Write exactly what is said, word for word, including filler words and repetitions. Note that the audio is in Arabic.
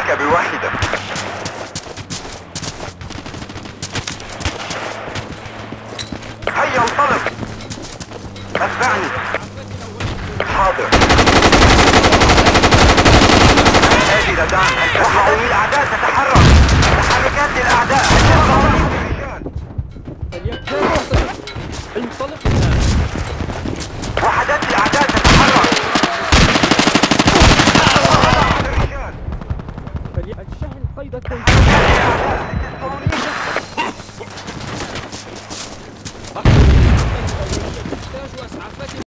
عليك بواحدة. هيا انطلق. اتبعني. حاضر. هذه لدعم. وحدات الأعداء تتحرك. تحركات للأعداء. انطلق الآن. وحدات الأعداء تتحرك. فليأتشحن قيد التنفيذ.